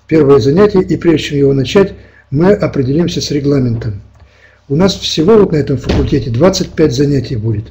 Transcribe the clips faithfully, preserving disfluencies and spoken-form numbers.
первое занятие, и прежде чем его начать, мы определимся с регламентом. У нас всего вот на этом факультете двадцать пять занятий будет.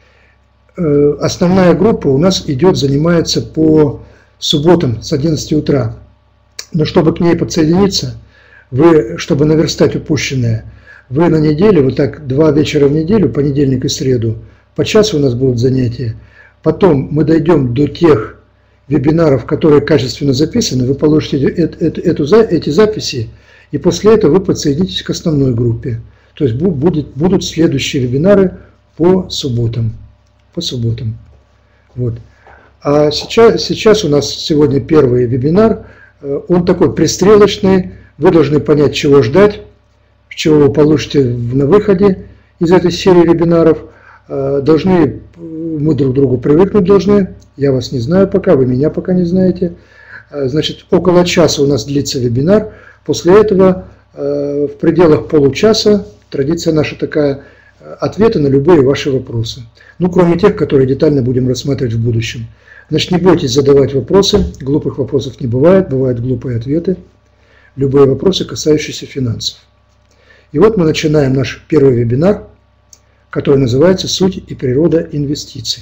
Основная группа у нас идет, занимается по субботам с одиннадцати утра. Но чтобы к ней подсоединиться, вы, чтобы наверстать упущенное, вы на неделю, вот так два вечера в неделю, понедельник и среду, по часу у нас будут занятия. Потом мы дойдем до тех вебинаров, которые качественно записаны, вы получите эту, эту, эту, эти записи, и после этого вы подсоединитесь к основной группе. То есть будет, будут следующие вебинары по субботам. По субботам. Вот. А сейчас, сейчас у нас сегодня первый вебинар. Он такой пристрелочный. Вы должны понять, чего ждать, чего вы получите на выходе из этой серии вебинаров. Должны, мы друг к другу привыкнуть должны. Я вас не знаю пока, вы меня пока не знаете. Значит, около часа у нас длится вебинар. После этого в пределах получаса, традиция наша такая, ответы на любые ваши вопросы. Ну, кроме тех, которые детально будем рассматривать в будущем. Значит, не бойтесь задавать вопросы. Глупых вопросов не бывает, бывают глупые ответы. Любые вопросы, касающиеся финансов. И вот мы начинаем наш первый вебинар, который называется «Суть и природа инвестиций».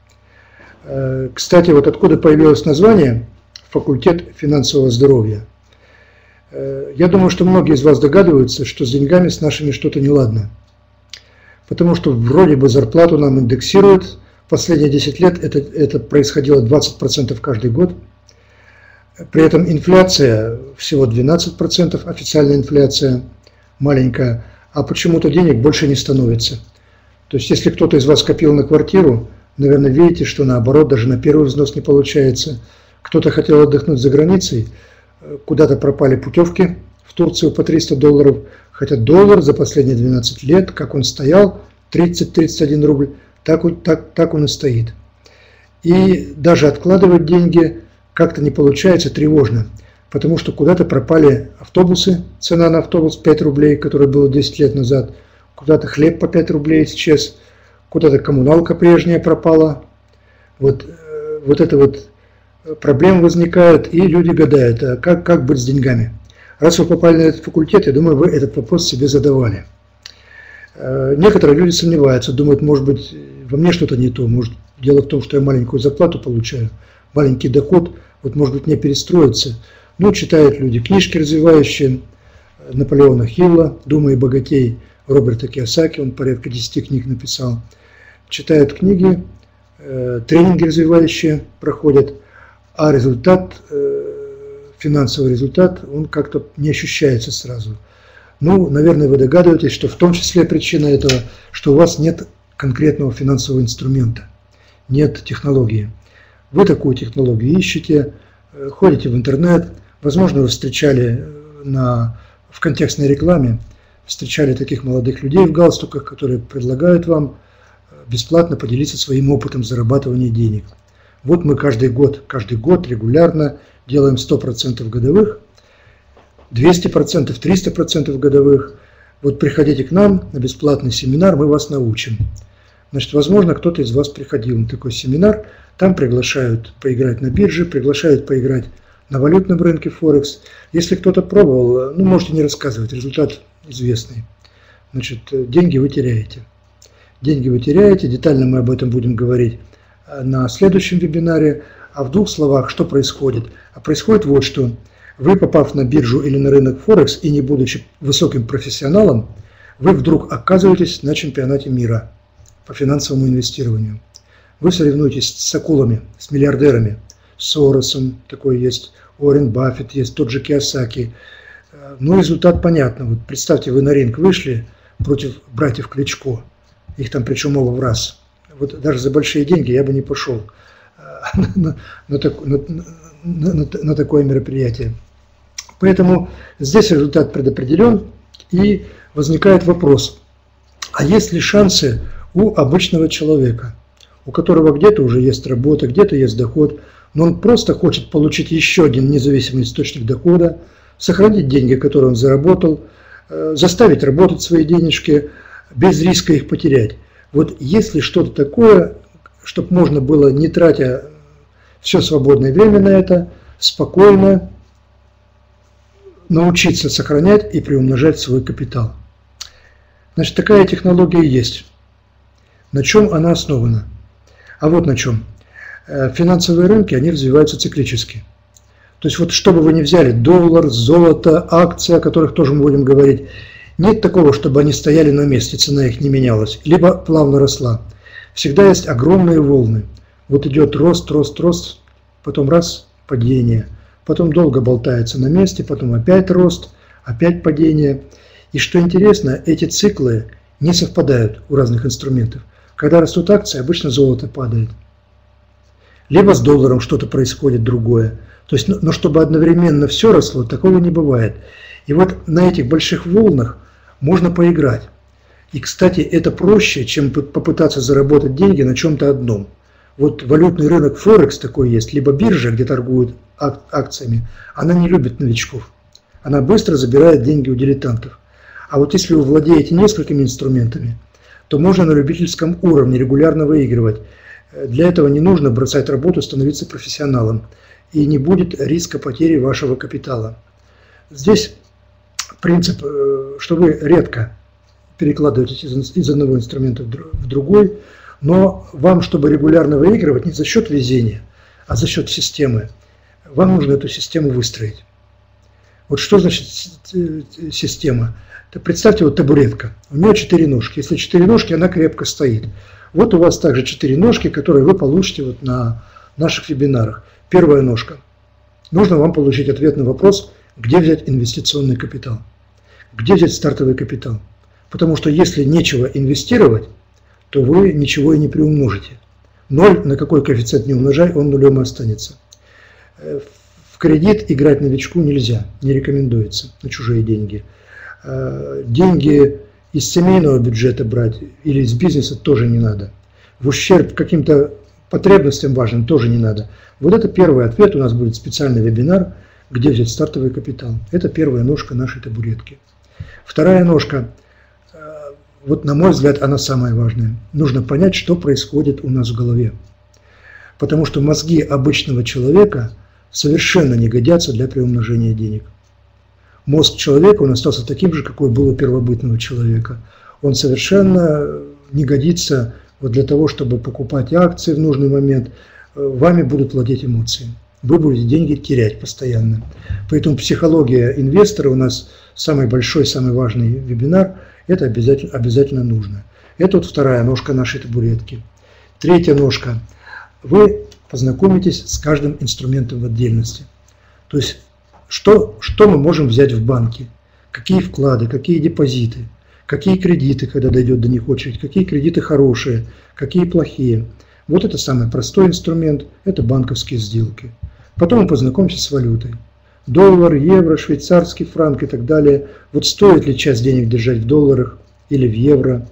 Кстати, вот откуда появилось название «Факультет финансового здоровья». Я думаю, что многие из вас догадываются, что с деньгами с нашими что-то неладно. Потому что вроде бы зарплату нам индексируют. Последние десять лет это, это происходило двадцать процентов каждый год. При этом инфляция всего двенадцать процентов, официальная инфляция маленькая, а почему-то денег больше не становится. То есть если кто-то из вас копил на квартиру, наверное, видите, что наоборот, даже на первый взнос не получается. Кто-то хотел отдохнуть за границей, куда-то пропали путевки в Турцию по триста долларов, хотя доллар за последние двенадцать лет, как он стоял, тридцать — тридцать один рубль, так, так, так он и стоит. И даже откладывать деньги как-то не получается, тревожно, потому что куда-то пропали автобусы, цена на автобус пять рублей, которая была десять лет назад, куда-то хлеб по пять рублей исчез, куда-то коммуналка прежняя пропала. Вот, вот это вот проблемы возникают, и люди гадают, а как, как быть с деньгами. Раз вы попали на этот факультет, я думаю, вы этот вопрос себе задавали. Некоторые люди сомневаются, думают, может быть, во мне что-то не то. Может, дело в том, что я маленькую зарплату получаю, маленький доход, вот, может быть, мне перестроиться. Ну, читают люди книжки развивающие Наполеона Хилла, «Думай, богатей», Роберта Кийосаки, он порядка десяти книг написал. Читают книги, тренинги развивающие проходят, а результат, финансовый результат, он как-то не ощущается сразу. Ну, наверное, вы догадываетесь, что в том числе причина этого, что у вас нет конкретного финансового инструмента, нет технологии. Вы такую технологию ищете, ходите в интернет, возможно, вы встречали на, в контекстной рекламе, встречали таких молодых людей в галстуках, которые предлагают вам бесплатно поделиться своим опытом зарабатывания денег. Вот мы каждый год, каждый год регулярно делаем сто процентов годовых, двести процентов, триста процентов годовых. Вот приходите к нам на бесплатный семинар, мы вас научим. Значит, возможно, кто-то из вас приходил на такой семинар, там приглашают поиграть на бирже, приглашают поиграть на валютном рынке Форекс. Если кто-то пробовал, ну, можете не рассказывать, результат известный. Значит, деньги вы теряете. Деньги вы теряете, детально мы об этом будем говорить на следующем вебинаре. А в двух словах, что происходит? А происходит вот что. Вы, попав на биржу или на рынок Форекс и не будучи высоким профессионалом, вы вдруг оказываетесь на чемпионате мира по финансовому инвестированию. Вы соревнуетесь с акулами, с миллиардерами, с Соросом, такой есть, Уоррен Баффет есть, тот же Кийосаки. Ну, результат понятно. Вот представьте, вы на ринг вышли против братьев Кличко, их там причем оба в раз. Вот даже за большие деньги я бы не пошел на, на, на, на, на такое мероприятие. Поэтому здесь результат предопределен, и возникает вопрос, а есть ли шансы у обычного человека, у которого где-то уже есть работа, где-то есть доход, но он просто хочет получить еще один независимый источник дохода, сохранить деньги, которые он заработал, заставить работать свои денежки, без риска их потерять. Вот есть ли что-то такое, чтобы можно было, не тратя все свободное время на это, спокойно научиться сохранять и приумножать свой капитал. Значит, такая технология есть. На чем она основана? А вот на чем. Финансовые рынки, они развиваются циклически. То есть вот что бы вы ни взяли, доллар, золото, акции, о которых тоже мы будем говорить, нет такого, чтобы они стояли на месте, цена их не менялась, либо плавно росла. Всегда есть огромные волны. Вот идет рост, рост, рост, потом раз, падение. Потом долго болтается на месте, потом опять рост, опять падение. И что интересно, эти циклы не совпадают у разных инструментов. Когда растут акции, обычно золото падает. Либо с долларом что-то происходит другое. То есть, но чтобы одновременно все росло, такого не бывает. И вот на этих больших волнах можно поиграть. И, кстати, это проще, чем попытаться заработать деньги на чем-то одном. Вот валютный рынок Форекс такой есть, либо биржа, где торгуют ак акциями, она не любит новичков. Она быстро забирает деньги у дилетантов. А вот если вы владеете несколькими инструментами, то можно на любительском уровне регулярно выигрывать. Для этого не нужно бросать работу, становиться профессионалом. И не будет риска потери вашего капитала. Здесь принцип, что вы редко перекладываетесь из одного инструмента в другой, но вам, чтобы регулярно выигрывать, не за счет везения, а за счет системы, вам нужно эту систему выстроить. Вот что значит система? Представьте, вот табуретка, у нее четыре ножки. Если четыре ножки, она крепко стоит. Вот у вас также четыре ножки, которые вы получите вот на наших вебинарах. Первая ножка. Нужно вам получить ответ на вопрос, где взять инвестиционный капитал, где взять стартовый капитал. Потому что если нечего инвестировать, то вы ничего и не приумножите. Ноль, на какой коэффициент не умножай, он нулем и останется. В кредит играть новичку нельзя, не рекомендуется на чужие деньги. Деньги из семейного бюджета брать или из бизнеса тоже не надо. В ущерб каким-то потребностям важным тоже не надо. Вот это первый ответ. У нас будет специальный вебинар, где взять стартовый капитал. Это первая ножка нашей табуретки. Вторая ножка, вот на мой взгляд, она самая важная. Нужно понять, что происходит у нас в голове. Потому что мозги обычного человека совершенно не годятся для приумножения денег. Мозг человека, он остался таким же, какой был у первобытного человека. Он совершенно не годится вот для того, чтобы покупать акции в нужный момент. Вами будут владеть эмоции. Вы будете деньги терять постоянно. Поэтому психология инвестора у нас самый большой, самый важный вебинар. Это обязательно, обязательно нужно. Это вот вторая ножка нашей табуретки. Третья ножка. Вы познакомитесь с каждым инструментом в отдельности. То есть, что, что мы можем взять в банке? Какие вклады, какие депозиты, какие кредиты, когда дойдет до них очередь, какие кредиты хорошие, какие плохие. Вот это самый простой инструмент, это банковские сделки. Потом мы познакомимся с валютой. Доллар, евро, швейцарский франк и так далее. Вот стоит ли часть денег держать в долларах или в евро?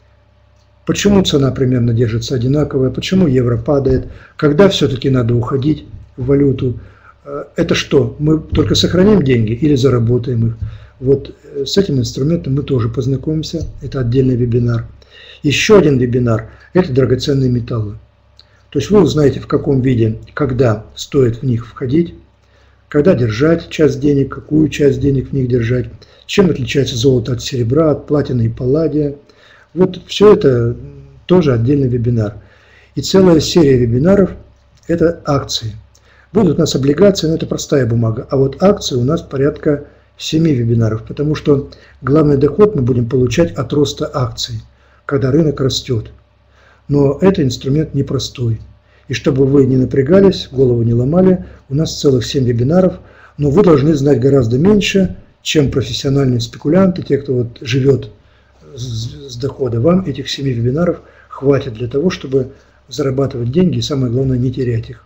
Почему цена примерно держится одинаковая? Почему евро падает? Когда все-таки надо уходить в валюту? Это что? Мы только сохраним деньги или заработаем их? Вот с этим инструментом мы тоже познакомимся. Это отдельный вебинар. Еще один вебинар – это драгоценные металлы. То есть вы узнаете, в каком виде, когда стоит в них входить, когда держать часть денег, какую часть денег в них держать, чем отличается золото от серебра, от платины и палладия. Вот все это тоже отдельный вебинар. И целая серия вебинаров – это акции. Будут у нас облигации, но это простая бумага. А вот акции у нас порядка семи вебинаров, потому что главный доход мы будем получать от роста акций, когда рынок растет. Но это инструмент непростой. И чтобы вы не напрягались, голову не ломали, у нас целых семь вебинаров, но вы должны знать гораздо меньше, чем профессиональные спекулянты, те, кто вот живет с дохода. Вам этих семи вебинаров хватит для того, чтобы зарабатывать деньги и, самое главное, не терять их.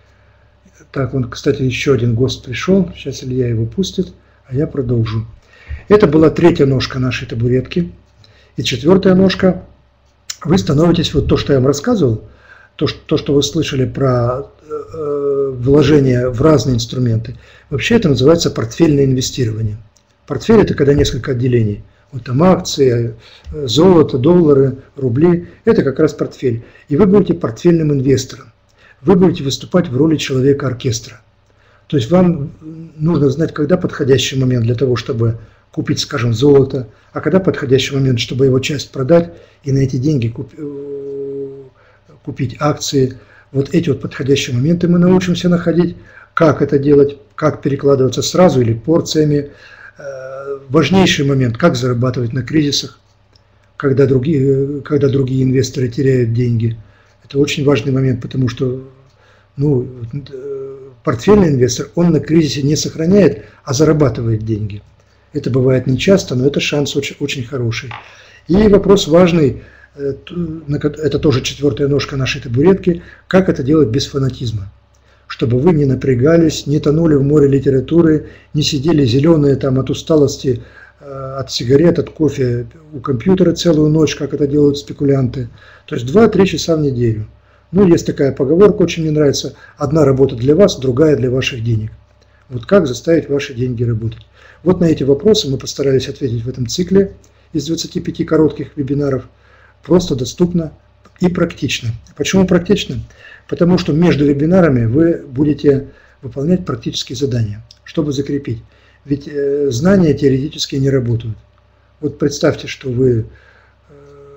Так, вон, кстати, еще один гость пришел. Сейчас Илья его пустит, а я продолжу. Это была третья ножка нашей табуретки. И четвертая ножка. Вы становитесь, вот то, что я вам рассказывал, то, что, то, что вы слышали про э, вложения в разные инструменты. Вообще это называется портфельное инвестирование. Портфель – это когда несколько отделений. Вот там акции, золото, доллары, рубли. Это как раз портфель. И вы будете портфельным инвестором. Вы будете выступать в роли человека-оркестра. То есть вам нужно знать, когда подходящий момент для того, чтобы купить, скажем, золото, а когда подходящий момент, чтобы его часть продать и на эти деньги купить, купить акции. Вот эти вот подходящие моменты мы научимся находить. Как это делать, как перекладываться сразу или порциями. Важнейший момент, как зарабатывать на кризисах, когда другие, когда другие инвесторы теряют деньги. Это очень важный момент, потому что ну, портфельный инвестор, он на кризисе не сохраняет, а зарабатывает деньги. Это бывает нечасто, но это шанс очень, очень хороший. И вопрос важный, это тоже четвертая ножка нашей табуретки, как это делать без фанатизма. Чтобы вы не напрягались, не тонули в море литературы, не сидели зеленые там от усталости, от сигарет, от кофе у компьютера целую ночь, как это делают спекулянты. То есть два-три часа в неделю. Ну, есть такая поговорка, очень мне нравится. Одна работа для вас, другая для ваших денег. Вот как заставить ваши деньги работать. Вот на эти вопросы мы постарались ответить в этом цикле из двадцати пяти коротких вебинаров. Просто, доступно и практично. Почему практично? Потому что между вебинарами вы будете выполнять практические задания, чтобы закрепить. Ведь э, знания теоретически не работают. Вот представьте, что вы э,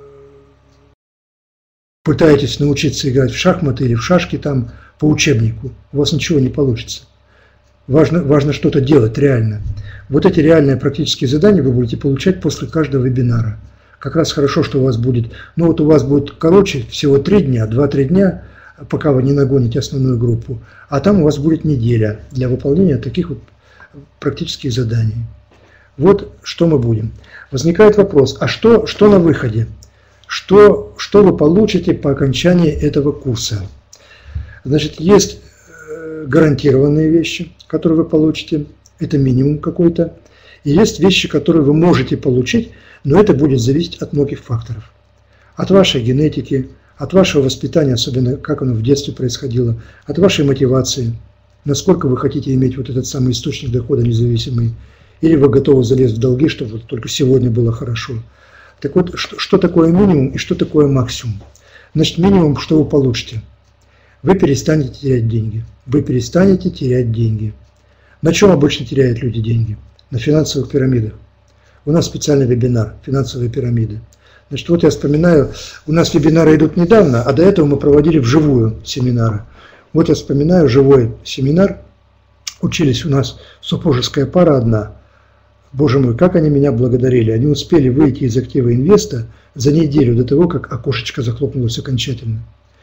пытаетесь научиться играть в шахматы или в шашки там по учебнику. У вас ничего не получится. Важно, важно что-то делать реально. Вот эти реальные практические задания вы будете получать после каждого вебинара. Как раз хорошо, что у вас будет, ну вот у вас будет короче, всего три дня, два-три дня, пока вы не нагоните основную группу, а там у вас будет неделя для выполнения таких вот практических заданий. Вот что мы будем. Возникает вопрос, а что, что на выходе? Что, что вы получите по окончании этого курса? Значит, есть гарантированные вещи, которые вы получите, это минимум какой-то, и есть вещи, которые вы можете получить, но это будет зависеть от многих факторов. От вашей генетики, от вашего воспитания, особенно как оно в детстве происходило, от вашей мотивации, насколько вы хотите иметь вот этот самый источник дохода независимый, или вы готовы залезть в долги, чтобы вот только сегодня было хорошо. Так вот, что, что такое минимум и что такое максимум? Значит, минимум, что вы получите? Вы перестанете терять деньги. Вы перестанете терять деньги. На чем обычно теряют люди деньги? На финансовых пирамидах. У нас специальный вебинар «Финансовые пирамиды». Значит, вот я вспоминаю, у нас вебинары идут недавно, а до этого мы проводили вживую семинары. Вот я вспоминаю живой семинар. Учились у нас супружеская пара одна. Боже мой, как они меня благодарили. Они успели выйти из актива инвеста за неделю до того, как окошечко захлопнулось окончательно.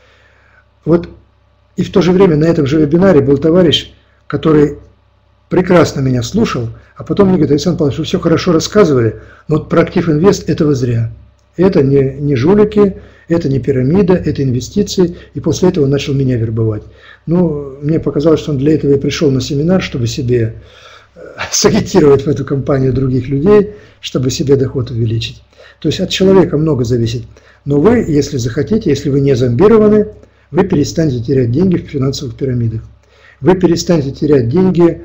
Вот и в то же время на этом же вебинаре был товарищ, который прекрасно меня слушал, а потом мне говорит: Александр Павлович, вы все хорошо рассказывали, но вот про актив инвест этого зря. Это не, не жулики, это не пирамида, это инвестиции. И после этого он начал меня вербовать. Ну, мне показалось, что он для этого и пришел на семинар, чтобы себе сагитировать в эту компанию других людей, чтобы себе доход увеличить. То есть от человека много зависит. Но вы, если захотите, если вы не зомбированы, вы перестанете терять деньги в финансовых пирамидах. Вы перестанете терять деньги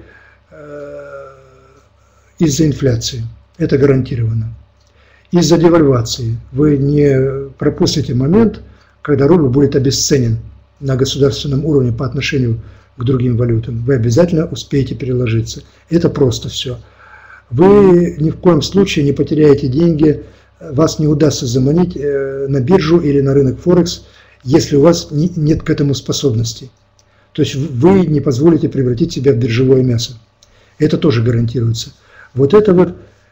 э, из-за инфляции. Это гарантированно. Из-за девальвации. Вы не пропустите момент, когда рубль будет обесценен на государственном уровне по отношению к другим валютам. Вы обязательно успеете переложиться. Это просто все. Вы ни в коем случае не потеряете деньги, вас не удастся заманить на биржу или на рынок Форекс, если у вас нет к этому способностей. То есть вы не позволите превратить себя в биржевое мясо. Это тоже гарантируется. Вот это вот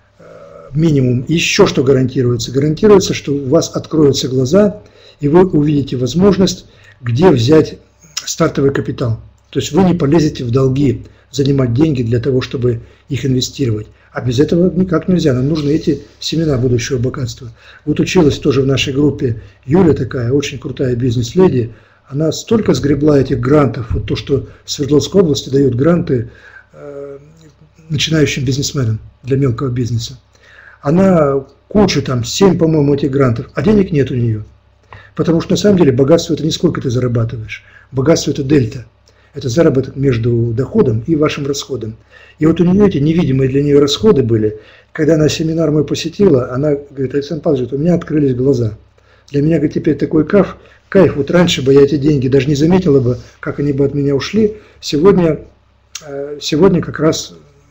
минимум. Еще что гарантируется? Гарантируется, что у вас откроются глаза, и вы увидите возможность, где взять стартовый капитал. То есть вы не полезете в долги, занимать деньги для того, чтобы их инвестировать. А без этого никак нельзя. Нам нужны эти семена будущего богатства. Вот училась тоже в нашей группе Юля такая, очень крутая бизнес-леди. Она столько сгребла этих грантов. Вот то, что в Свердловской области дают гранты э, начинающим бизнесменам для мелкого бизнеса. Она кучу, там, семь, по-моему, этих грантов, а денег нет у нее. Потому что на самом деле богатство это не сколько ты зарабатываешь. Богатство это дельта. Это заработок между доходом и вашим расходом. И вот у нее эти невидимые для нее расходы были. Когда она семинар мой посетила, она говорит: Александр Павлович, у меня открылись глаза. Для меня, говорит, теперь такой кайф, кайф. Вот раньше бы я эти деньги даже не заметила бы, как они бы от меня ушли. Сегодня сегодня как раз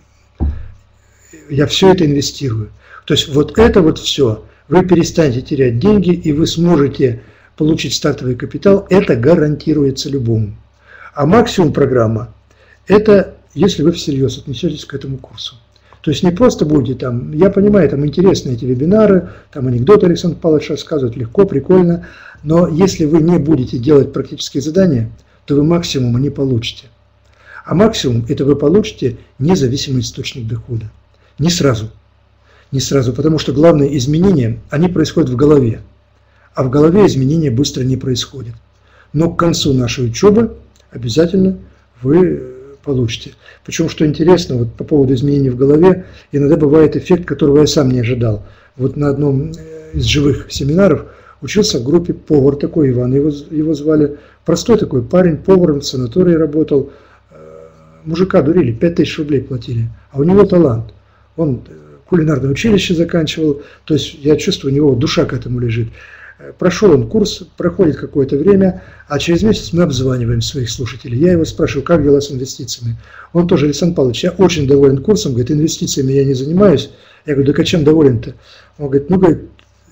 я все это инвестирую. То есть вот это вот все, вы перестанете терять деньги, и вы сможете получить стартовый капитал, это гарантируется любому. А максимум программа, это если вы всерьез отнесетесь к этому курсу. То есть не просто будете там, я понимаю, там интересны эти вебинары, там анекдоты Александр Павлович рассказывает, легко, прикольно, но если вы не будете делать практические задания, то вы максимума не получите. А максимум это вы получите независимый источник дохода. Не сразу. Не сразу, потому что главные изменения, они происходят в голове. А в голове изменения быстро не происходят. Но к концу нашей учебы обязательно вы получите. Причем, что интересно, вот по поводу изменений в голове, иногда бывает эффект, которого я сам не ожидал. Вот на одном из живых семинаров учился в группе повар такой, Иван, его, его звали. Простой такой парень, поваром в санатории работал. Мужика дурили, пять тысяч рублей платили. А у него талант. Он кулинарное училище заканчивал, то есть я чувствую, у него душа к этому лежит. Прошел он курс, проходит какое-то время, а через месяц мы обзваниваем своих слушателей. Я его спрашиваю, как дела с инвестициями. Он тоже, Александр Павлович, я очень доволен курсом, говорит, инвестициями я не занимаюсь. Я говорю, да а чем доволен-то? Он говорит, ну, говорит,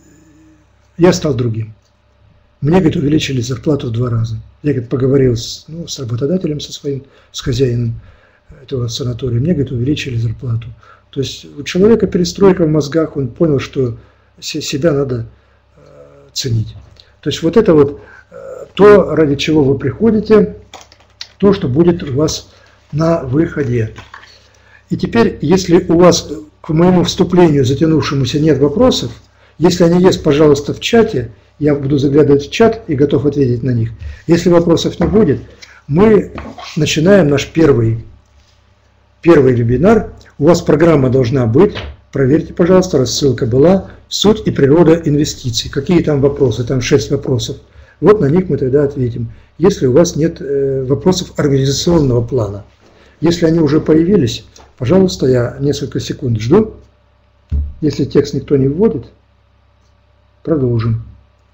я стал другим. Мне, говорит, увеличили зарплату в два раза. Я, говорит, поговорил с, ну, с работодателем, со своим, с хозяином этого санатория. Мне, говорит, увеличили зарплату. То есть у человека перестройка в мозгах, он понял, что себя надо ценить. То есть вот это вот то, ради чего вы приходите, то, что будет у вас на выходе. И теперь, если у вас к моему вступлению, затянувшемуся, нет вопросов, если они есть, пожалуйста, в чате, я буду заглядывать в чат и готов ответить на них. Если вопросов не будет, мы начинаем наш первый, первый вебинар. У вас программа должна быть. Проверьте, пожалуйста, рассылка была. Суть и природа инвестиций. Какие там вопросы? Там шесть вопросов. Вот на них мы тогда ответим. Если у вас нет э, вопросов организационного плана. Если они уже появились, пожалуйста, я несколько секунд жду. Если текст никто не вводит, продолжим.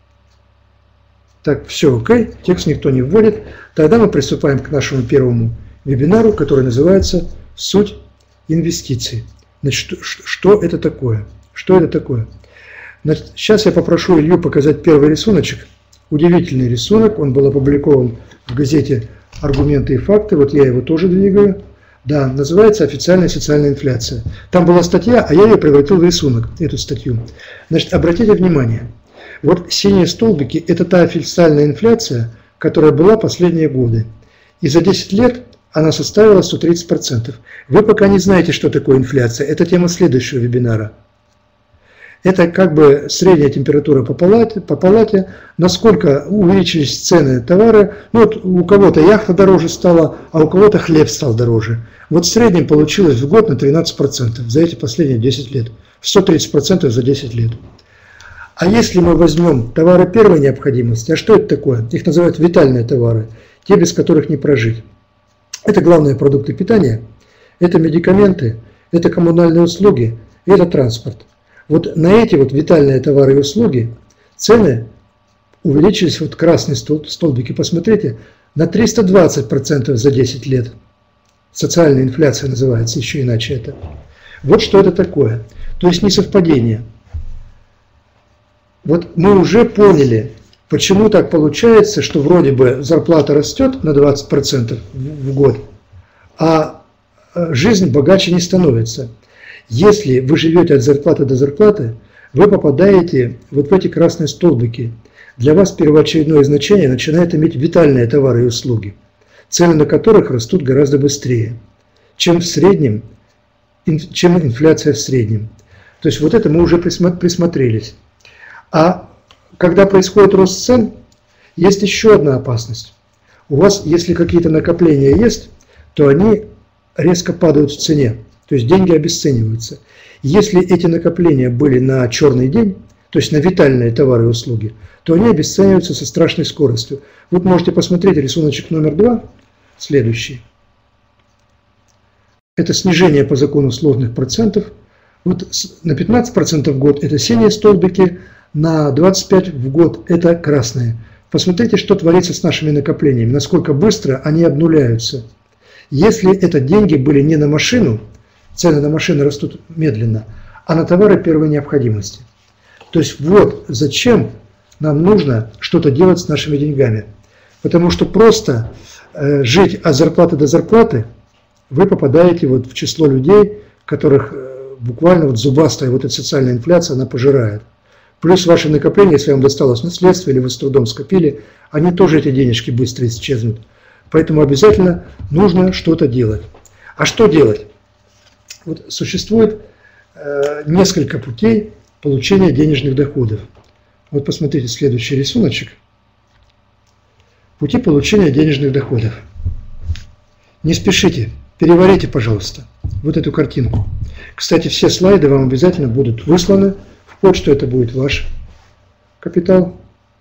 Так, все окей, текст никто не вводит. Тогда мы приступаем к нашему первому вебинару, который называется «Суть инвестиций». Значит, что это такое? Что это такое? Значит, сейчас я попрошу Илью показать первый рисуночек. Удивительный рисунок, он был опубликован в газете «Аргументы и факты». Вот я его тоже двигаю. Да, называется «Официальная социальная инфляция». Там была статья, а я ее превратил в рисунок, эту статью. Значит, обратите внимание, вот синие столбики – это та официальная инфляция, которая была последние годы. И за десять лет она составила сто тридцать процентов. Вы пока не знаете, что такое инфляция. Это тема следующего вебинара. Это как бы средняя температура по палате, по палате, насколько увеличились цены товара. Ну, вот у кого-то яхта дороже стала, а у кого-то хлеб стал дороже. Вот в среднем получилось в год на тринадцать процентов за эти последние десять лет. сто тридцать процентов за десять лет. А если мы возьмем товары первой необходимости, а что это такое? Их называют витальные товары, те, без которых не прожить. Это главные продукты питания, это медикаменты, это коммунальные услуги, это транспорт. Вот на эти вот витальные товары и услуги цены увеличились, вот красные столбики, посмотрите, на триста двадцать процентов за десять лет. Социальная инфляция называется, еще иначе это. Вот что это такое. То есть не совпадение. Вот мы уже поняли, почему так получается, что вроде бы зарплата растет на двадцать процентов в год, а жизнь богаче не становится. Если вы живете от зарплаты до зарплаты, вы попадаете вот в эти красные столбики. Для вас первоочередное значение начинает иметь витальные товары и услуги, цены на которых растут гораздо быстрее, чем в среднем, чем инфляция в среднем. То есть вот это мы уже присмотрелись. А когда происходит рост цен, есть еще одна опасность. У вас, если какие-то накопления есть, то они резко падают в цене. То есть деньги обесцениваются. Если эти накопления были на черный день, то есть на витальные товары и услуги, то они обесцениваются со страшной скоростью. Вот можете посмотреть рисуночек номер два, следующий. Это снижение по закону сложных процентов. Вот на пятнадцать процентов в год это синие столбики, на двадцать пять процентов в год это красные. Посмотрите, что творится с нашими накоплениями, насколько быстро они обнуляются. если это деньги были не на машину, цены на машины растут медленно, а на товары первой необходимости. То есть вот зачем нам нужно что-то делать с нашими деньгами. Потому что просто э, жить от зарплаты до зарплаты, вы попадаете вот в число людей, которых э, буквально вот зубастая вот эта социальная инфляция, она пожирает. Плюс ваши накопления, если вам досталось наследство или вы с трудом скопили, они тоже, эти денежки, быстро исчезнут. Поэтому обязательно нужно что-то делать. А что делать? Вот существует э, несколько путей получения денежных доходов. Вот посмотрите следующий рисуночек. Пути получения денежных доходов. Не спешите, переварите, пожалуйста, вот эту картинку. Кстати, все слайды вам обязательно будут высланы в почту, это будет ваш капитал.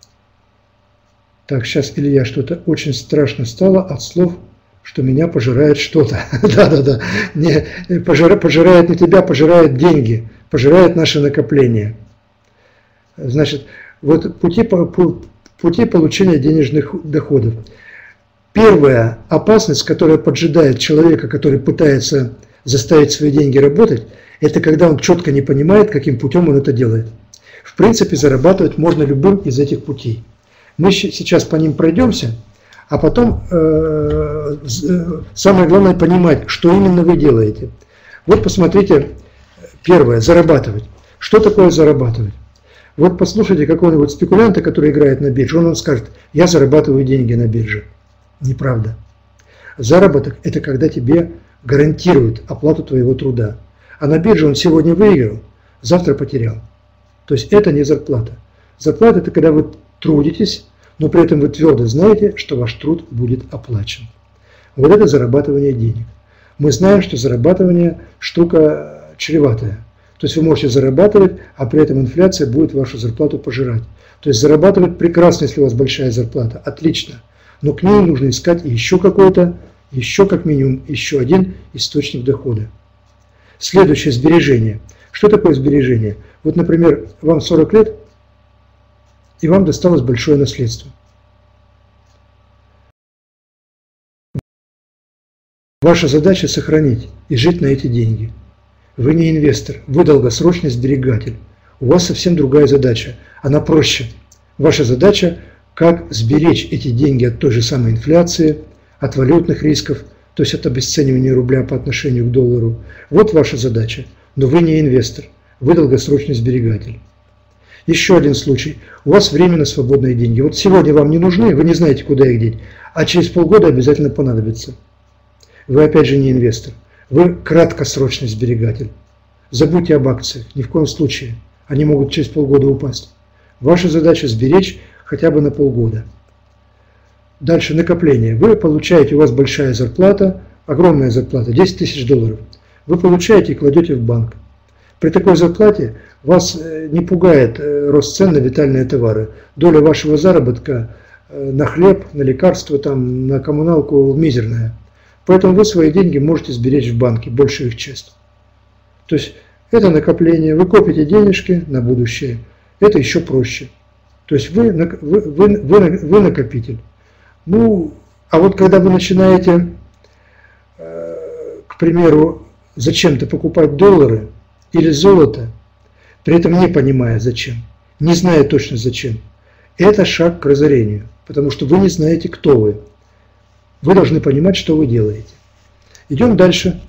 Так, сейчас, Илья, что-то очень страшно стало от слов, что меня пожирает что-то. Да-да-да, не пожирает не тебя, пожирает деньги, пожирает наши накопления. Значит, вот пути, пути получения денежных доходов. Первая опасность, которая поджидает человека, который пытается заставить свои деньги работать, это когда он четко не понимает, каким путем он это делает. В принципе, зарабатывать можно любым из этих путей. Мы сейчас по ним пройдемся, а потом э, самое главное понимать, что именно вы делаете. Вот посмотрите, первое, зарабатывать. Что такое зарабатывать? Вот послушайте какого-нибудь спекулянта, который играет на бирже, он вам скажет: я зарабатываю деньги на бирже. Неправда. Заработок – это когда тебе гарантируют оплату твоего труда. А на бирже он сегодня выиграл, завтра потерял. То есть это не зарплата. Зарплата – это когда вы трудитесь, но при этом вы твердо знаете, что ваш труд будет оплачен. Вот это зарабатывание денег. Мы знаем, что зарабатывание – штука чреватая. То есть вы можете зарабатывать, а при этом инфляция будет вашу зарплату пожирать. То есть зарабатывать прекрасно, если у вас большая зарплата, отлично. Но к ней нужно искать еще какой-то, еще как минимум, еще один источник дохода. Следующее – сбережение. Что такое сбережение? Вот, например, вам сорок лет, и вам досталось большое наследство. Ваша задача – сохранить и жить на эти деньги. Вы не инвестор, вы долгосрочный сберегатель. У вас совсем другая задача, она проще. Ваша задача – как сберечь эти деньги от той же самой инфляции, от валютных рисков, то есть от обесценивания рубля по отношению к доллару. Вот ваша задача, но вы не инвестор, вы долгосрочный сберегатель. Еще один случай. У вас временно свободные деньги. Вот сегодня вам не нужны, вы не знаете, куда их деть, а через полгода обязательно понадобится. Вы опять же не инвестор. Вы краткосрочный сберегатель. Забудьте об акциях, ни в коем случае. Они могут через полгода упасть. Ваша задача сберечь хотя бы на полгода. Дальше накопление. Вы получаете, у вас большая зарплата, огромная зарплата, десять тысяч долларов. Вы получаете и кладете в банк. При такой зарплате вас не пугает рост цен на витальные товары. Доля вашего заработка на хлеб, на лекарства, там, на коммуналку мизерная. Поэтому вы свои деньги можете сберечь в банке, большую их часть. То есть это накопление, вы копите денежки на будущее, это еще проще. То есть вы, вы, вы, вы, вы накопитель. Ну, а вот когда вы начинаете, к примеру, зачем-то покупать доллары или золото, при этом не понимая зачем, не зная точно зачем, это шаг к разорению, потому что вы не знаете, кто вы. Вы должны понимать, что вы делаете. Идем дальше.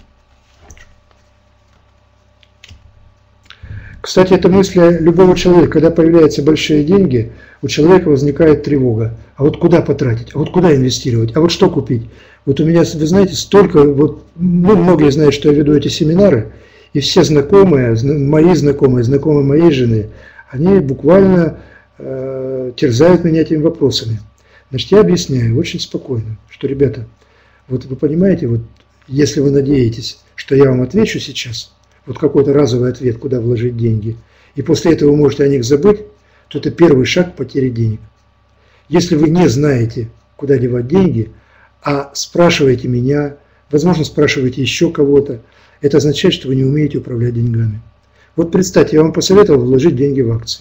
Кстати, это мысль любого человека. Когда появляются большие деньги, у человека возникает тревога. А вот куда потратить? А вот куда инвестировать? А вот что купить? Вот у меня, вы знаете, столько, вот, ну, многие знают, что я веду эти семинары, и все знакомые, мои знакомые, знакомые моей жены, они буквально э, терзают меня этими вопросами. Значит, я объясняю очень спокойно, что, ребята, вот вы понимаете, вот если вы надеетесь, что я вам отвечу сейчас, вот какой-то разовый ответ, куда вложить деньги, и после этого вы можете о них забыть, то это первый шаг к потере денег. Если вы не знаете, куда девать деньги, а спрашиваете меня, возможно, спрашиваете еще кого-то, это означает, что вы не умеете управлять деньгами. Вот представьте, я вам посоветовал вложить деньги в акции.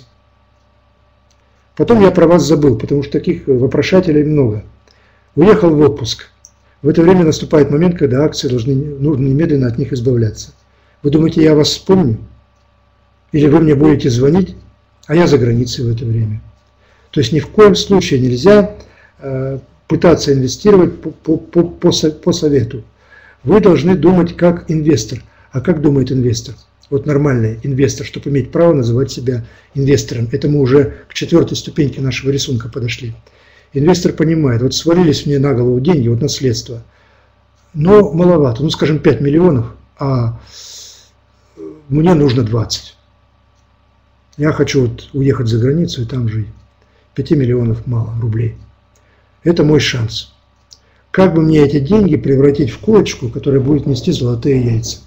Потом я про вас забыл, потому что таких вопрошателей много. Уехал в отпуск. В это время наступает момент, когда акции должны, нужно немедленно от них избавляться. Вы думаете, я вас вспомню? Или вы мне будете звонить, а я за границей в это время? То есть ни в коем случае нельзя э, пытаться инвестировать по, по, по, по, по совету. Вы должны думать как инвестор. А как думает инвестор? Вот нормальный инвестор, чтобы иметь право называть себя инвестором. Это мы уже к четвертой ступеньке нашего рисунка подошли. Инвестор понимает, вот свалились мне на голову деньги, вот наследство, но маловато, ну скажем пять миллионов, а мне нужно двадцать. Я хочу вот уехать за границу и там жить. пяти миллионов мало рублей. Это мой шанс. Как бы мне эти деньги превратить в курочку, которая будет нести золотые яйца?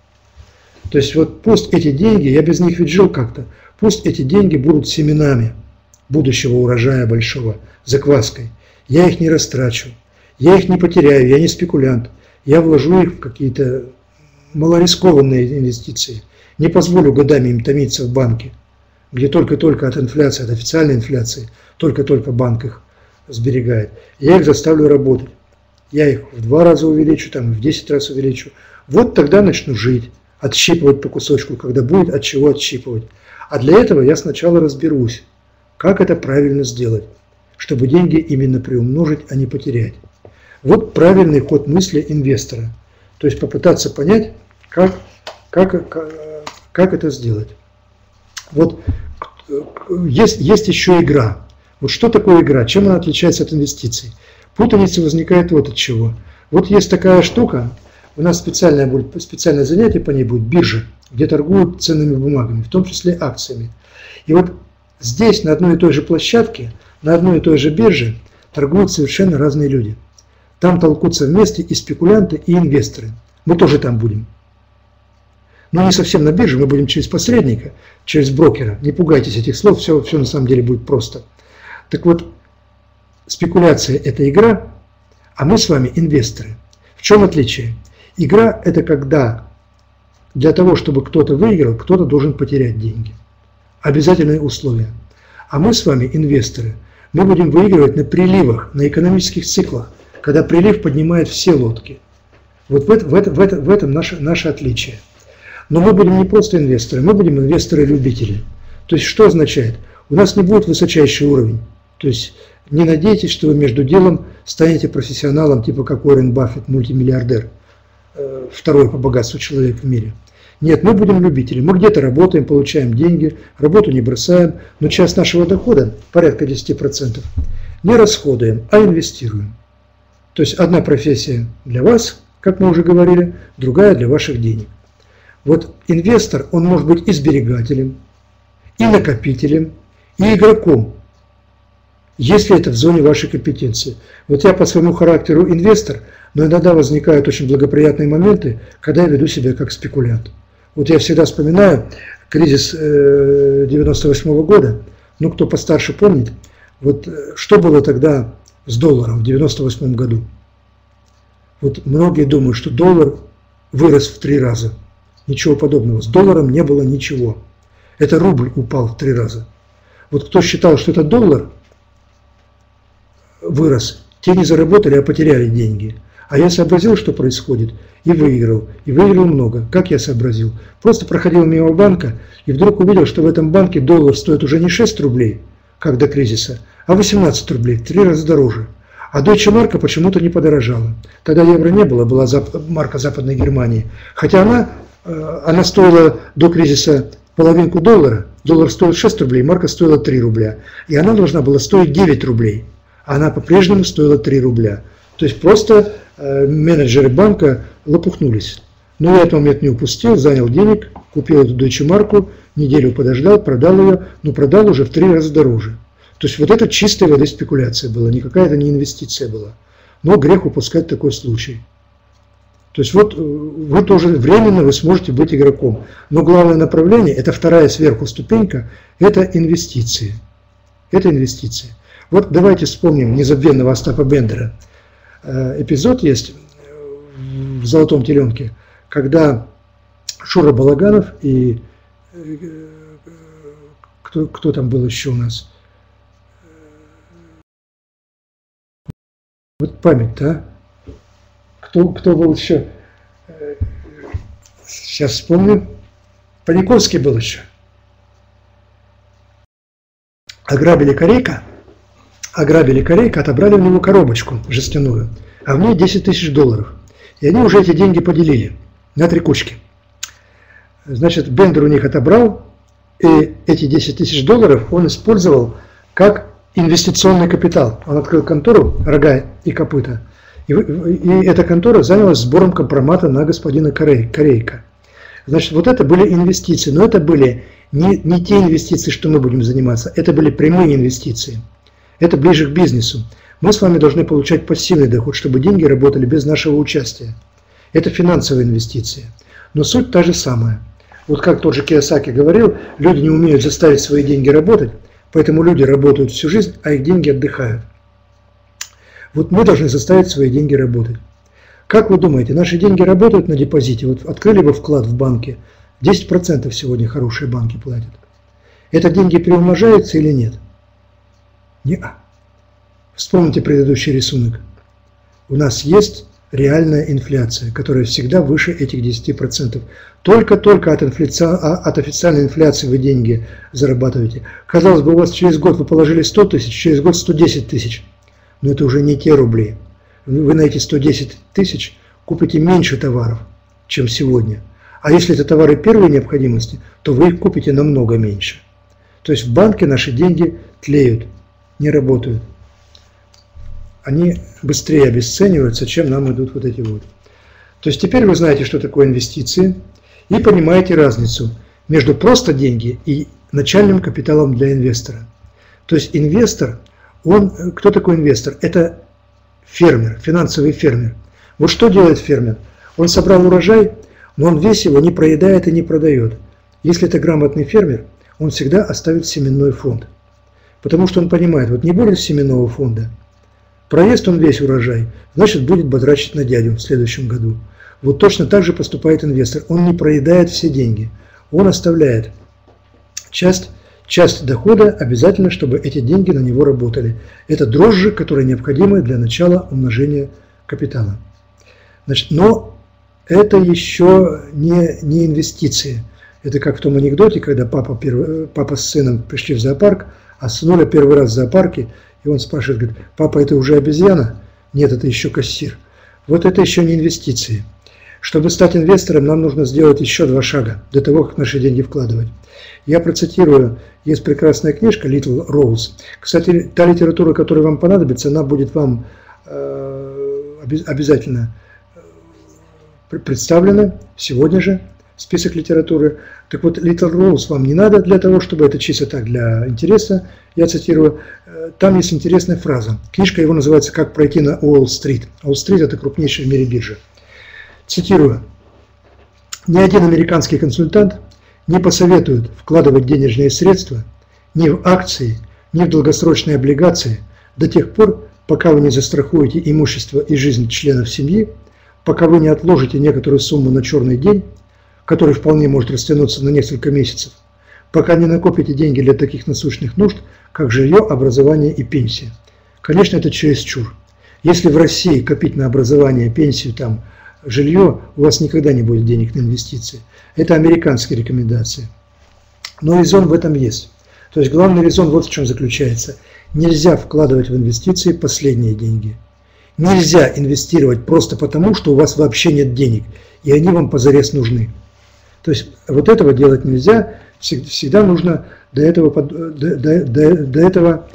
То есть вот пусть эти деньги, я без них ведь жил как-то, пусть эти деньги будут семенами будущего урожая большого, закваской. Я их не растрачу, я их не потеряю, я не спекулянт. Я вложу их в какие-то малорискованные инвестиции. Не позволю годами им томиться в банке, где только-только от инфляции, от официальной инфляции, только-только банк их сберегает. Я их заставлю работать. Я их в два раза увеличу, там, в десять раз увеличу. Вот тогда начну жить, отщипывать по кусочку, когда будет от чего отщипывать. А для этого я сначала разберусь, как это правильно сделать, чтобы деньги именно приумножить, а не потерять. Вот правильный ход мысли инвестора. То есть попытаться понять, как, как, как, как это сделать. Вот есть, есть еще игра. Вот что такое игра? Чем она отличается от инвестиций? Путаница возникает вот от чего. Вот есть такая штука, у нас специальное, будет, специальное занятие по ней будет, биржа, где торгуют ценными бумагами, в том числе акциями. И вот здесь, на одной и той же площадке, на одной и той же бирже торгуют совершенно разные люди. Там толкутся вместе и спекулянты, и инвесторы. Мы тоже там будем. Но не совсем на бирже, мы будем через посредника, через брокера. Не пугайтесь этих слов, все, все на самом деле будет просто. Так вот, спекуляция – это игра, а мы с вами инвесторы. В чем отличие? Игра – это когда для того, чтобы кто-то выиграл, кто-то должен потерять деньги. Обязательные условия. А мы с вами инвесторы. Мы будем выигрывать на приливах, на экономических циклах, когда прилив поднимает все лодки. Вот в, это, в, это, в, это, в этом наше, наше отличие. Но мы будем не просто инвесторы, мы будем инвесторы-любители. То есть что означает? У нас не будет высочайший уровень. То есть не надейтесь, что вы между делом станете профессионалом, типа как Уоррен Баффет, мультимиллиардер, второй по богатству человек в мире. Нет, мы будем любители. Мы где-то работаем, получаем деньги, работу не бросаем, но часть нашего дохода, порядка десяти процентов, не расходуем, а инвестируем. То есть одна профессия для вас, как мы уже говорили, другая для ваших денег. Вот инвестор, он может быть и сберегателем, и накопителем, и игроком, если это в зоне вашей компетенции. Вот я по своему характеру инвестор, но иногда возникают очень благоприятные моменты, когда я веду себя как спекулянт. Вот я всегда вспоминаю кризис девяносто восьмого года, ну кто постарше помнит, вот что было тогда с долларом в девяносто восьмом году. Вот многие думают, что доллар вырос в три раза. Ничего подобного. С долларом не было ничего. Это рубль упал в три раза. Вот кто считал, что это доллар вырос, те не заработали, а потеряли деньги. А я сообразил, что происходит, и выиграл. И выиграл много. Как я сообразил? Просто проходил мимо банка и вдруг увидел, что в этом банке доллар стоит уже не шесть рублей, как до кризиса, а восемнадцать рублей, в три раза дороже. А Deutsche Mark почему-то не подорожала. Тогда евро не было, была марка Западной Германии. Хотя она, она стоила до кризиса половинку доллара. Доллар стоил шесть рублей, марка стоила три рубля. И она должна была стоить девять рублей. А она по-прежнему стоила три рубля. То есть просто э, менеджеры банка лопухнулись. Но я этот момент не упустил, занял денег, купил эту Deutsche Mark, неделю подождал, продал ее, но продал уже в три раза дороже. То есть вот это чистой воды спекуляция была, никакая это не инвестиция была. Но грех упускать такой случай. То есть вот вы тоже временно вы сможете быть игроком. Но главное направление, это вторая сверху ступенька, это инвестиции. Это инвестиции. Вот давайте вспомним незабвенного Остапа Бендера. Эпизод есть в «Золотом теленке», когда Шура Балаганов и кто, кто там был еще у нас? Вот память, да? кто, кто был еще, сейчас вспомню, Паниковский был еще. Ограбили Корейка, ограбили Корейка, отобрали у него коробочку жестяную, а в ней десять тысяч долларов. И они уже эти деньги поделили на три кучки. Значит, Бендер у них отобрал, и эти десять тысяч долларов он использовал как инвестиционный капитал. Он открыл контору «Рога и копыта», и, и эта контора занялась сбором компромата на господина Корейка. Значит, вот это были инвестиции, но это были не, не те инвестиции, что мы будем заниматься, это были прямые инвестиции. Это ближе к бизнесу. Мы с вами должны получать пассивный доход, чтобы деньги работали без нашего участия. Это финансовые инвестиции. Но суть та же самая. Вот как тот же Кийосаки говорил, люди не умеют заставить свои деньги работать, поэтому люди работают всю жизнь, а их деньги отдыхают. Вот мы должны заставить свои деньги работать. Как вы думаете, наши деньги работают на депозите? Вот открыли бы вклад в банке, десять процентов сегодня хорошие банки платят. Это деньги приумножаются или нет? Не-а. Вспомните предыдущий рисунок. У нас есть реальная инфляция, которая всегда выше этих десяти процентов. Только-только от, от официальной инфляции вы деньги зарабатываете. Казалось бы, у вас через год вы положили сто тысяч, через год сто десять тысяч. Но это уже не те рубли. Вы на эти сто десять тысяч купите меньше товаров, чем сегодня. А если это товары первой необходимости, то вы их купите намного меньше. То есть в банке наши деньги тлеют, не работают. Они быстрее обесцениваются, чем нам идут вот эти вот. То есть теперь вы знаете, что такое инвестиции, и понимаете разницу между просто деньги и начальным капиталом для инвестора. То есть инвестор, он, кто такой инвестор? Это фермер, финансовый фермер. Вот что делает фермер? Он собрал урожай, но он весь его не проедает и не продает. Если это грамотный фермер, он всегда оставит семенной фонд. Потому что он понимает, вот не будет семенного фонда, проест он весь урожай, значит будет батрачить на дядю в следующем году. Вот точно так же поступает инвестор. Он не проедает все деньги. Он оставляет часть, часть дохода обязательно, чтобы эти деньги на него работали. Это дрожжи, которые необходимы для начала умножения капитала. Значит, но это еще не, не инвестиции. Это как в том анекдоте, когда папа, первый, папа с сыном пришли в зоопарк, а сынуля первый раз в зоопарке, и он спрашивает, говорит, папа, это уже обезьяна? Нет, это еще кассир. Вот это еще не инвестиции. Чтобы стать инвестором, нам нужно сделать еще два шага до того, как наши деньги вкладывать. Я процитирую, есть прекрасная книжка Little Rose. Кстати, та литература, которая вам понадобится, она будет вам э, обязательно представлена сегодня же, список литературы. Так вот, Little Rose вам не надо для того, чтобы это чисто так для интереса. Я цитирую, там есть интересная фраза. Книжка его называется «Как пройти на Уолл-стрит». Уолл-стрит – это крупнейшая в мире биржа. Цитирую. «Ни один американский консультант не посоветует вкладывать денежные средства ни в акции, ни в долгосрочные облигации до тех пор, пока вы не застрахуете имущество и жизнь членов семьи, пока вы не отложите некоторую сумму на черный день, который вполне может растянуться на несколько месяцев, пока не накопите деньги для таких насущных нужд, как жилье, образование и пенсия». Конечно, это чересчур. Если в России копить на образование, пенсию, там, жилье, у вас никогда не будет денег на инвестиции. Это американские рекомендации. Но резон в этом есть. То есть главный резон вот в чем заключается. Нельзя вкладывать в инвестиции последние деньги. Нельзя инвестировать просто потому, что у вас вообще нет денег, и они вам позарез нужны. То есть вот этого делать нельзя. Всегда нужно до этого, до, до, до, до этого,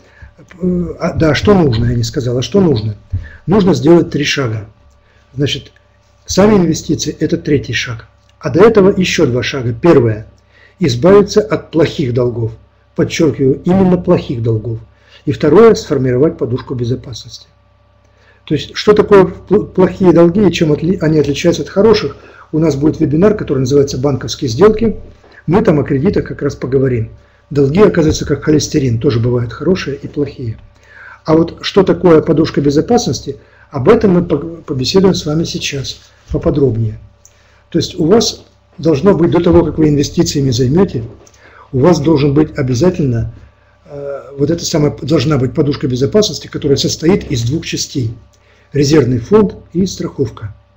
да, что нужно, я не сказал, а что нужно? Нужно сделать три шага. Значит, сами инвестиции – это третий шаг. А до этого еще два шага. Первое – избавиться от плохих долгов. Подчеркиваю, именно плохих долгов. И второе – сформировать подушку безопасности. То есть, что такое плохие долги и чем они отличаются от хороших, у нас будет вебинар, который называется «Банковские сделки». Мы там о кредитах как раз поговорим. Долги, оказывается, как холестерин, тоже бывают хорошие и плохие. А вот что такое подушка безопасности, об этом мы побеседуем с вами сейчас поподробнее. То есть у вас должно быть, до того, как вы инвестициями займете, у вас должен быть обязательно, э, вот эта самая, должна быть подушка безопасности, которая состоит из двух частей. Резервный фонд и страховка.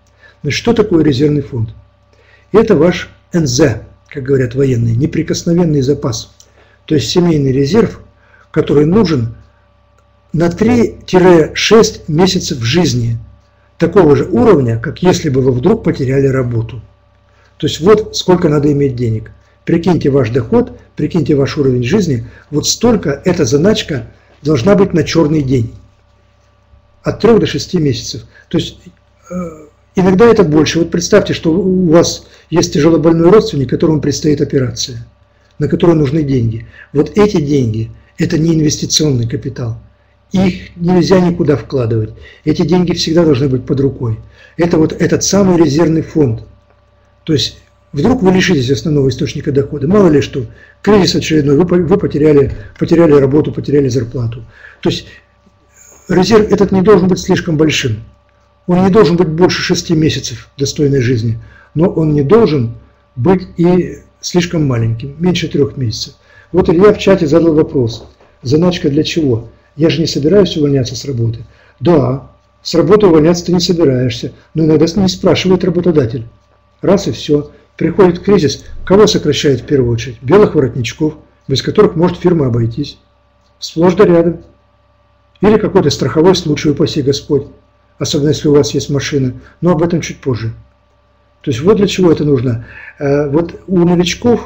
Значит, что такое резервный фонд? Это ваш эн зэ, как говорят военные, неприкосновенный запас. То есть семейный резерв, который нужен на три-шесть месяцев жизни, такого же уровня, как если бы вы вдруг потеряли работу. То есть вот сколько надо иметь денег. Прикиньте ваш доход, прикиньте ваш уровень жизни, вот столько эта заначка должна быть на черный день. От трёх до шести месяцев. То есть э, иногда это больше. Вот представьте, что у вас есть тяжелобольной родственник, которому предстоит операция, на которую нужны деньги. Вот эти деньги – это не инвестиционный капитал. Их нельзя никуда вкладывать. Эти деньги всегда должны быть под рукой. Это вот этот самый резервный фонд. То есть вдруг вы лишитесь основного источника дохода. Мало ли что, кризис очередной, вы, вы потеряли, потеряли работу, потеряли зарплату. То есть резерв этот не должен быть слишком большим. Он не должен быть больше шести месяцев достойной жизни. Но он не должен быть и слишком маленьким, меньше трех месяцев. Вот Илья в чате задал вопрос. Заначка для чего? Я же не собираюсь увольняться с работы. Да, с работы увольняться ты не собираешься, но иногда не спрашивает работодатель. Раз и все. Приходит кризис, кого сокращает в первую очередь? Белых воротничков, без которых может фирма обойтись. Сплошь да рядом. Или какой-то страховой случай, упаси Господь. Особенно если у вас есть машина. Но об этом чуть позже. То есть вот для чего это нужно. Вот у новичков,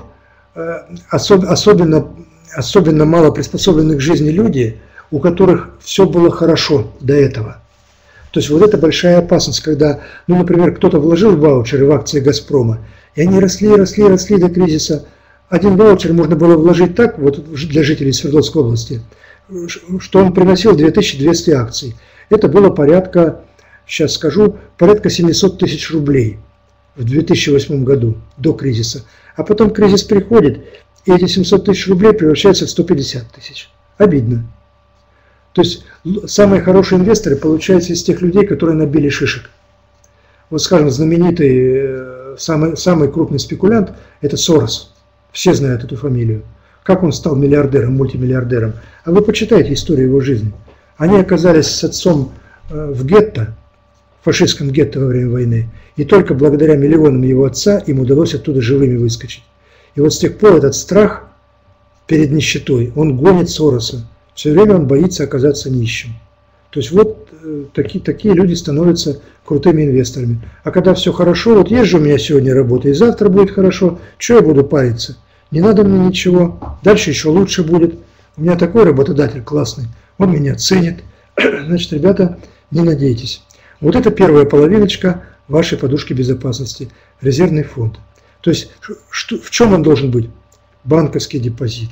особенно, особенно мало приспособленных к жизни люди, у которых все было хорошо до этого. То есть вот это большая опасность, когда, ну, например, кто-то вложил ваучеры в акции «Газпрома», и они росли, росли, росли до кризиса. Один ваучер можно было вложить так, вот для жителей Свердловской области, что он приносил две тысячи двести акций. Это было порядка, сейчас скажу, порядка семисот тысяч рублей в две тысячи восьмом году, до кризиса. А потом кризис приходит, и эти семьсот тысяч рублей превращаются в сто пятьдесят тысяч. Обидно. То есть самые хорошие инвесторы получаются из тех людей, которые набили шишек. Вот, скажем, знаменитый, самый, самый крупный спекулянт – это Сорос. Все знают эту фамилию. Как он стал миллиардером, мультимиллиардером. А вы почитайте историю его жизни. Они оказались с отцом в гетто, в фашистском гетто во время войны. И только благодаря миллионам его отца им удалось оттуда живыми выскочить. И вот с тех пор этот страх перед нищетой, он гонит Сороса. Все время он боится оказаться нищим. То есть вот э, такие, такие люди становятся крутыми инвесторами. А когда все хорошо, вот есть же у меня сегодня работа, и завтра будет хорошо, что я буду париться? Не надо мне ничего, дальше еще лучше будет. У меня такой работодатель классный, он меня ценит. Значит, ребята, не надейтесь. Вот это первая половиночка вашей подушки безопасности, резервный фонд. То есть что, в чем он должен быть? Банковский депозит.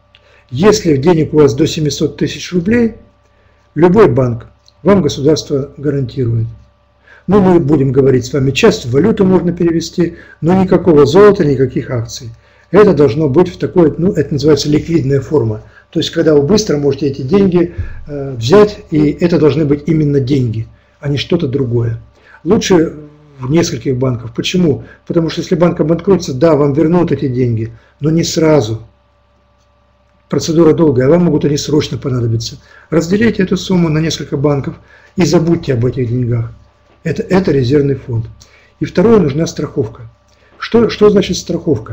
Если денег у вас до семисот тысяч рублей, любой банк вам государство гарантирует. Ну, мы будем говорить с вами, часть в валюту можно перевести, но никакого золота, никаких акций. Это должно быть в такой, ну, это называется ликвидная форма. То есть, когда вы быстро можете эти деньги э, взять, и это должны быть именно деньги, а не что-то другое. Лучше в нескольких банках. Почему? Потому что если банк обанкротится, да, вам вернут эти деньги, но не сразу. Процедура долгая, а вам могут они срочно понадобиться. Разделите эту сумму на несколько банков и забудьте об этих деньгах. Это, это резервный фонд. И второе, нужна страховка. Что, что значит страховка?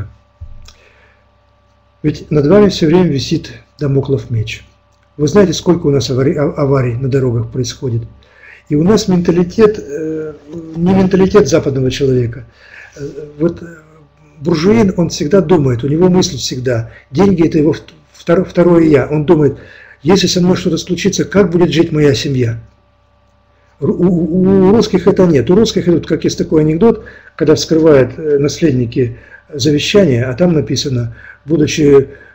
Ведь над вами все время висит дамоклов меч. Вы знаете, сколько у нас аварий, аварий на дорогах происходит. И у нас менталитет, не менталитет западного человека. Вот буржуин, он всегда думает, у него мысль всегда, деньги – это его второе я. Он думает, если со мной что-то случится, как будет жить моя семья? У, у, у русских это нет. У русских это, как есть такой анекдот, когда вскрывают наследники завещание, а там написано, будучи